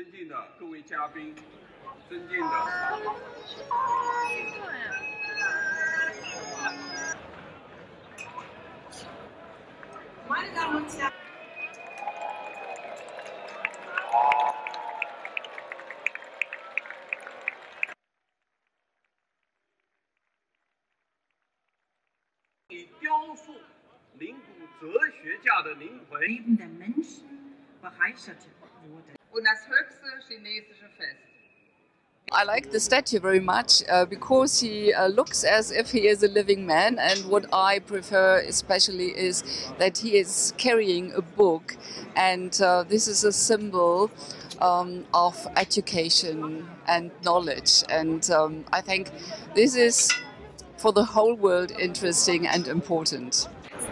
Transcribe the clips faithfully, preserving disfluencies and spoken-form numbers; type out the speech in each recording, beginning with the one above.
尊敬的各位嘉宾，尊敬的。 Meine Damen und Herren. Leben der Menschen bereichert wurde. Und das höchste chinesische Fest. I like the statue very much uh, because he uh, looks as if he is a living man, and what I prefer especially is that he is carrying a book, and uh, this is a symbol um, of education and knowledge, and um, I think this is for the whole world interesting and important.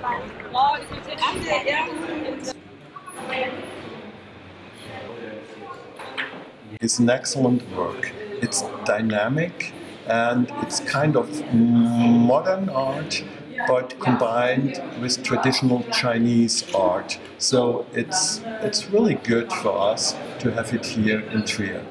It's an excellent work. It's dynamic and it's kind of modern art, but combined with traditional Chinese art. So it's it's really good for us to have it here in Trier.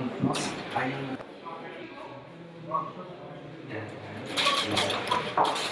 Yeah.